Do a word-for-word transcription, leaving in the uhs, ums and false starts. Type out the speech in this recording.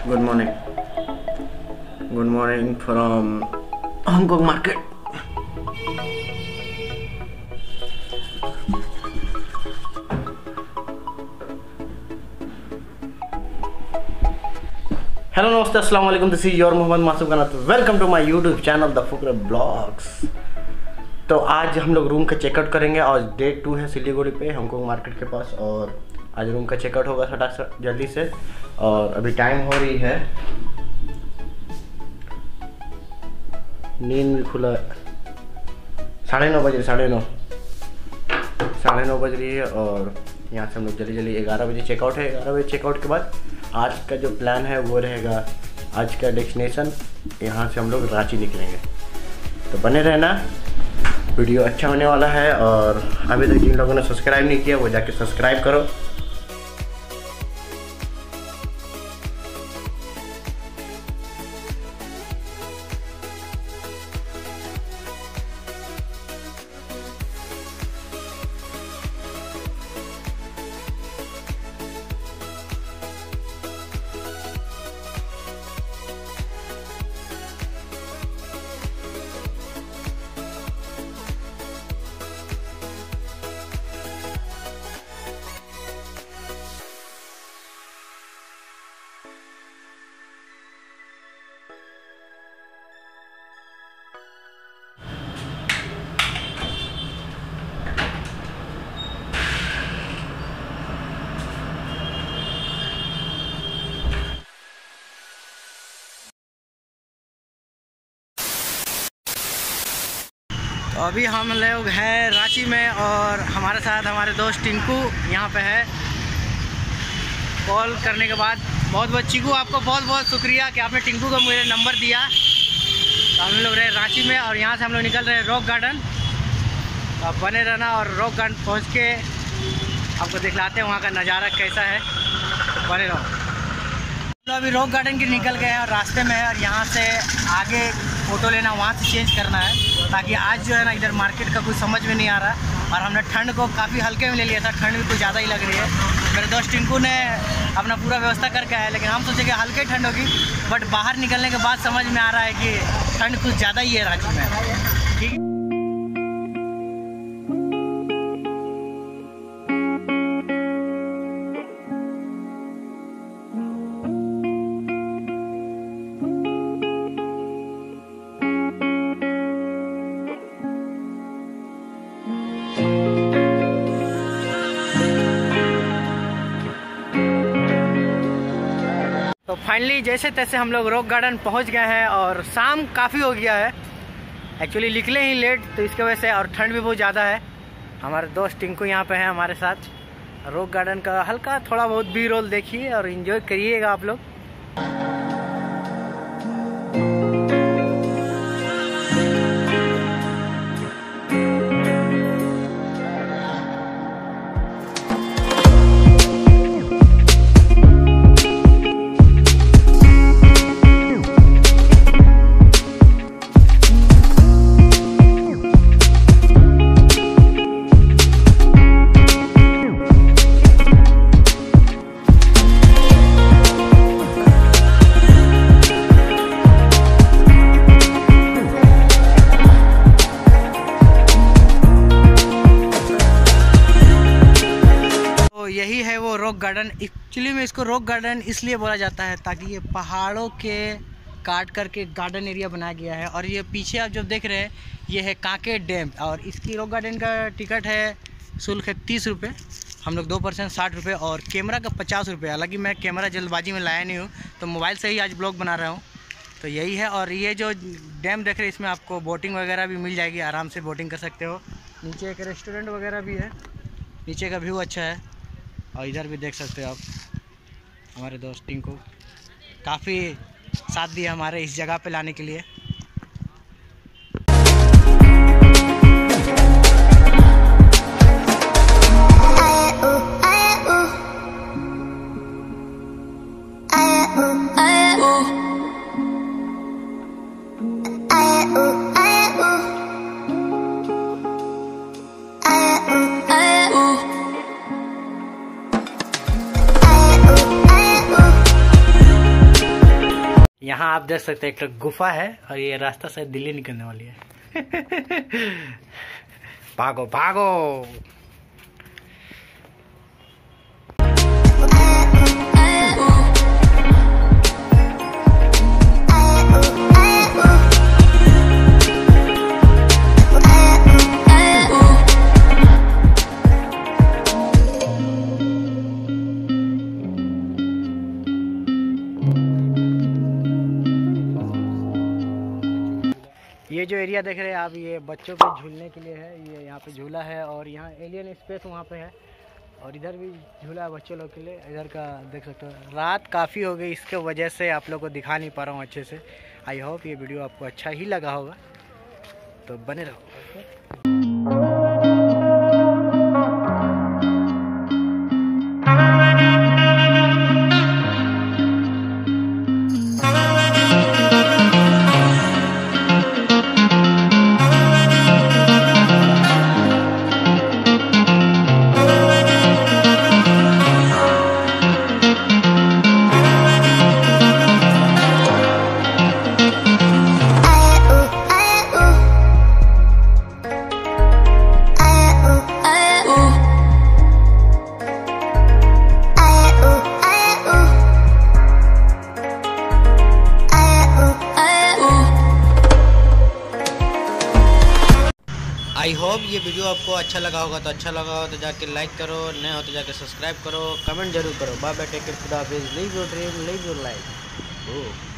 Good morning. Good morning from Hong Kong market. Hello नमस्ते अस्सलाम वालेकुम, this is your Mohammad Masoom Khan. Welcome to my YouTube channel the Fukrey blogs. तो आज हम लोग रूम का चेकआउट करेंगे और डे टू है सिलीगुड़ी पे हांगकॉन्ग मार्केट के पास। और आज रूम का चेकआउट होगा फटाक जल्दी से। और अभी टाइम हो रही है, नींद भी खुला, साढ़े नौ बज रही साढ़े नौ साढ़े नौ बज रही है। और यहाँ से हम लोग जल्दी जल्दी ग्यारह बजे चेकआउट है। ग्यारह बजे चेकआउट के बाद आज का जो प्लान है वो रहेगा, आज का डेस्टिनेशन यहाँ से हम लोग रांची निकलेंगे। तो बने रहना, वीडियो अच्छा होने वाला है। और अभी तक जिन लोगों ने सब्सक्राइब नहीं किया वो जाके सब्सक्राइब करो। तो अभी हम लोग हैं रांची में और हमारे साथ हमारे दोस्त टिंकू यहाँ पे है। कॉल करने के बाद बहुत बहुत चीकू, आपको बहुत बहुत शुक्रिया कि आपने टिंकू को मुझे नंबर दिया। तो हम लोग रहे रांची में और यहाँ से हम लोग निकल रहे हैं रॉक गार्डन। तो आप बने रहना और रॉक गार्डन पहुँच के आपको दिखलाते हैं वहाँ का नज़ारा कैसा है। तो बने रहो। तो अभी रॉक गार्डन की निकल गए हैं और रास्ते में है और यहाँ से आगे फ़ोटो लेना, वहाँ से चेंज करना है। ताकि आज जो है ना इधर मार्केट का कुछ समझ में नहीं आ रहा और हमने ठंड को काफ़ी हल्के में ले लिया था। ठंड भी कुछ ज़्यादा ही लग रही है। मेरे दोस्त टिंकू ने अपना पूरा व्यवस्था करके आया, लेकिन हम सोचे कि हल्के ठंड होगी, बट बाहर निकलने के बाद समझ में आ रहा है कि ठंड कुछ ज़्यादा ही है रांची में। ठीक है। तो फाइनली जैसे तैसे हम लोग रॉक गार्डन पहुंच गए हैं और शाम काफ़ी हो गया है। एक्चुअली निकले ही लेट, तो इसके वजह से, और ठंड भी बहुत ज़्यादा है। हमारे दोस्त टिंकू यहाँ पे हैं हमारे साथ। रॉक गार्डन का हल्का थोड़ा बहुत बी रोल देखिए और इन्जॉय करिएगा आप लोग। यही है वो रॉक गार्डन। एक्चुअली में इसको रॉक गार्डन इसलिए बोला जाता है ताकि ये पहाड़ों के काट करके गार्डन एरिया बनाया गया है। और ये पीछे आप जो देख रहे हैं ये है कांके डैम। और इसकी रॉक गार्डन का टिकट है, शुल्क है तीस रुपये। हम लोग दो परसेंट साठ रुपये और कैमरा का पचास रुपये। हालांकि मैं कैमरा जल्दबाजी में लाया नहीं हूँ, तो मोबाइल से ही आज ब्लॉग बना रहा हूँ। तो यही है। और ये जो डैम देख रहे हैं इसमें आपको बोटिंग वगैरह भी मिल जाएगी, आराम से बोटिंग कर सकते हो। नीचे एक रेस्टोरेंट वगैरह भी है, नीचे का व्यू अच्छा है। और इधर भी देख सकते हो आप। हमारे दोस्त टिंकू काफ़ी साथ दिया हमारे इस जगह पे लाने के लिए। यहाँ आप देख सकते हैं एक गुफा है और ये रास्ता शायद दिल्ली निकलने वाली है। भागो भागो। ये जो एरिया देख रहे हैं आप, ये बच्चों के झूलने के लिए है। ये यहाँ पे झूला है और यहाँ एलियन स्पेस वहाँ पे है और इधर भी झूला है बच्चों लोग के लिए। इधर का देख सकते हो। रात काफ़ी हो गई, इसके वजह से आप लोग को दिखा नहीं पा रहा हूँ अच्छे से। आई होप ये वीडियो आपको अच्छा ही लगा होगा, तो बने रहो। आई होप ये वीडियो आपको अच्छा लगा होगा, तो अच्छा लगा हो तो जाके लाइक करो, नए हो तो जाके सब्सक्राइब करो, कमेंट जरूर करो। बाय बाय, टेक केयर, खुदा हाफिज़, live your dream, live your life.